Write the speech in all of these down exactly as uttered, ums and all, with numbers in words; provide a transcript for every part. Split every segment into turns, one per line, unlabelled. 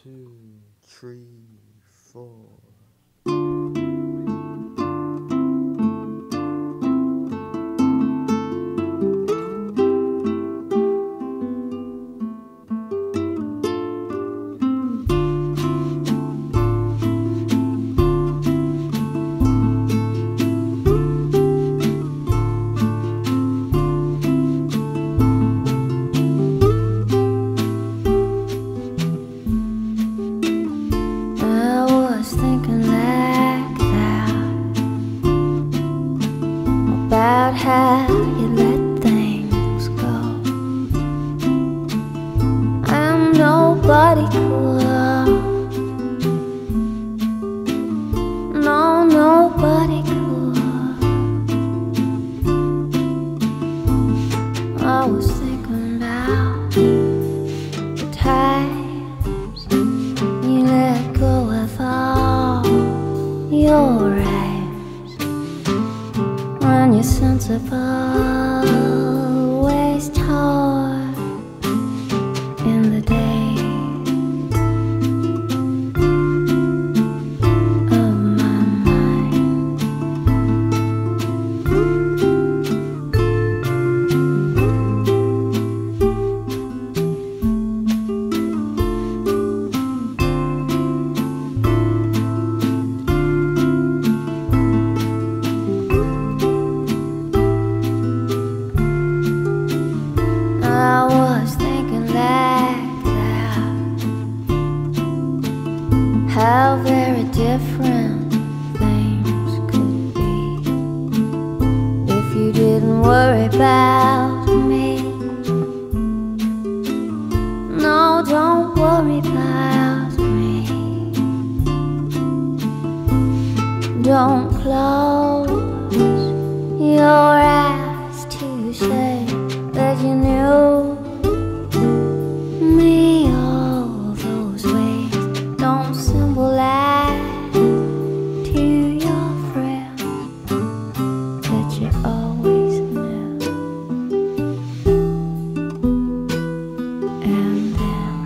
two, three, four.
About how you let things go. I'm nobody cool. No, nobody cool. I was thinking about the times you let go of all your rights. When your sense of always torn in the day of my mind. I was thinking like that, how very different things could be if you didn't worry about me. No, don't worry about me. Don't close your eyes to say that you knew me all those ways. Don't symbolize to your friend that you always knew. And then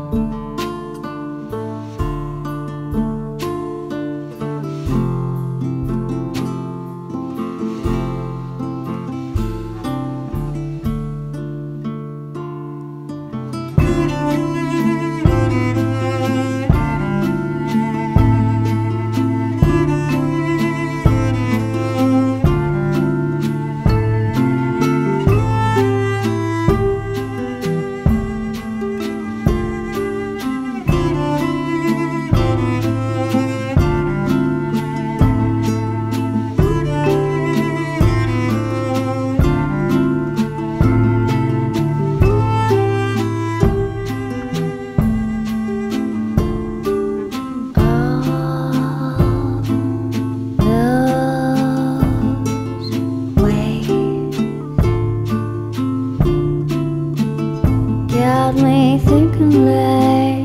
got me thinking late.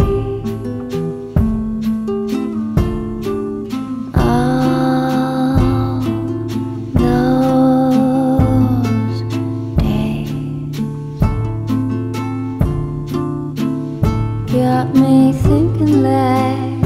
All those days got me thinking late.